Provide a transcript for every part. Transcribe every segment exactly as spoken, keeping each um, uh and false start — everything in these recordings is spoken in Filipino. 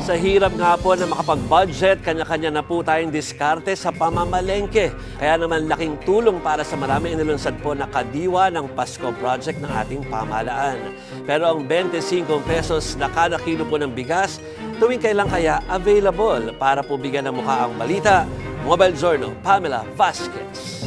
Sa hirap nga po na makapag-budget, kanya-kanya na po tayong diskarte sa pamamalengke. Kaya naman laking tulong para sa marami inilunsad po na kadiwa ng Pasko Project ng ating pamahalaan. Pero ang twenty-five pesos na kada kilo po ng bigas, tuwing kailan kaya available para po bigyan ng mukha ang balita? Mobile Journal, Pamela Vasquez.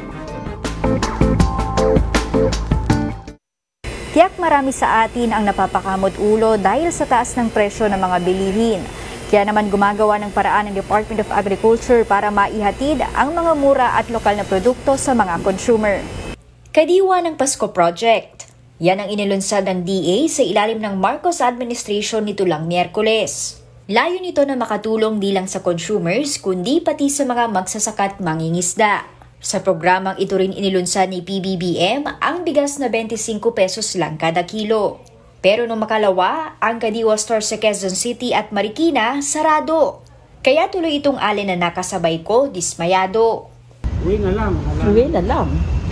Tiyak marami sa atin ang napapakamot ulo dahil sa taas ng presyo ng mga bilihin. Kaya naman gumagawa ng paraan ng Department of Agriculture para maihatid ang mga mura at lokal na produkto sa mga consumer. Kadiwa ng Pasko Project. Yan ang inilunsad ng D A sa ilalim ng Marcos Administration nito lang Miyerkules. Layo nito na makatulong di lang sa consumers kundi pati sa mga magsasaka at mangingisda. Sa programang ito rin inilunsad ni P B B M ang bigas na twenty-five pesos lang kada kilo. Pero nung makalawa, ang Kadiwa store sa Quezon City at Marikina sarado. Kaya tuloy itong alin na nakasabay ko, dismayado. Uwi na lang. Uwi na lang.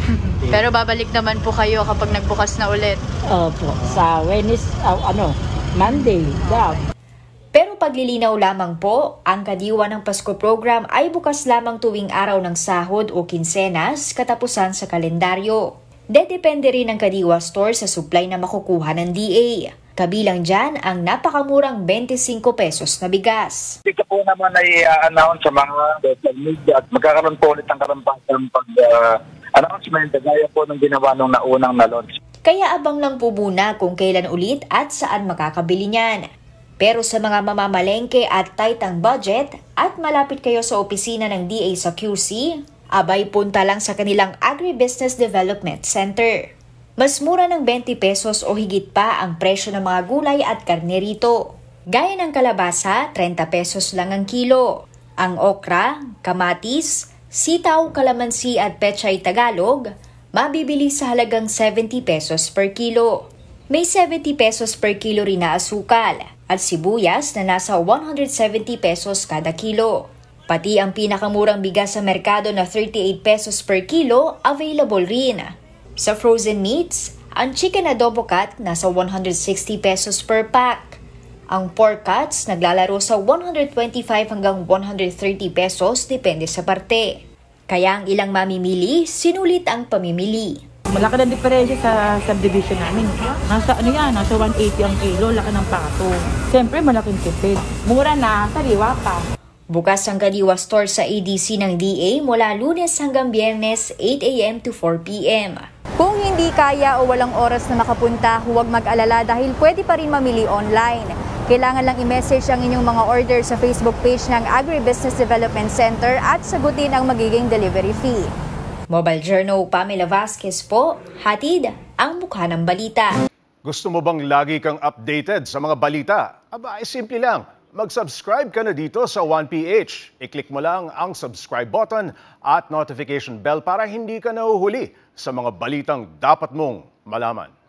Pero babalik naman po kayo kapag nagbukas na ulit. Opo, sa Wednesday, uh, ano, Monday, daw. Pero paglilinaw lamang po, ang Kadiwa ng Pasko program ay bukas lamang tuwing araw ng sahod o kinsenas katapusan sa kalendaryo. Dedepende rin ang Kadiwa store sa supply na makukuha ng D A. Kabilang dyan ang napakamurang twenty-five pesos na bigas. Ito po naman ay uh, announce sa mga social media at magkakaroon po ulit ang karampatang pag-announcement uh, gaya po ng ginawa nung naunang na-launch. Kaya abang lang po muna kung kailan ulit at saan makakabili niyan. Pero sa mga mamamalengke at tight ang budget at malapit kayo sa opisina ng D A sa Q C, abay punta lang sa kanilang Agribusiness Development Center. Mas mura ng twenty pesos o higit pa ang presyo ng mga gulay at karne rito. Gaya ng kalabasa, thirty pesos lang ang kilo. Ang okra, kamatis, sitaw, kalamansi at pechay Tagalog, mabibili sa halagang seventy pesos per kilo. May seventy pesos per kilo rin na asukal at sibuyas na nasa one hundred seventy pesos kada kilo. Pati ang pinakamurang bigas sa merkado na thirty-eight pesos per kilo available rin. Sa frozen meats, ang chicken adobo cut nasa one hundred sixty pesos per pack. Ang pork cuts naglalaro sa one hundred twenty-five hanggang one hundred thirty pesos depende sa parte. Kaya ang ilang mamimili, sinulit ang pamimili. Malaki ng diferensya sa subdivision namin. Nasa ano yan, nasa one eighty ang kilo, laki ng pato. Siyempre malaking tipid. Mura na, sariwa pa. Bukas ang Kadiwa store sa A D C ng D A mula Lunes hanggang Biyernes eight a m to four p m Kung hindi kaya o walang oras na makapunta, huwag mag-alala dahil pwede pa rin mamili online. Kailangan lang i-message ang inyong mga order sa Facebook page ng Agribusiness Development Center at sagutin ang magiging delivery fee. Mobile Journal, Pamela Vasquez po, hatid ang mukha ng balita. Gusto mo bang lagi kang updated sa mga balita? Aba, ay simple lang. Mag-subscribe ka na dito sa one P H. I-click mo lang ang subscribe button at notification bell para hindi ka nahuhuli sa mga balitang dapat mong malaman.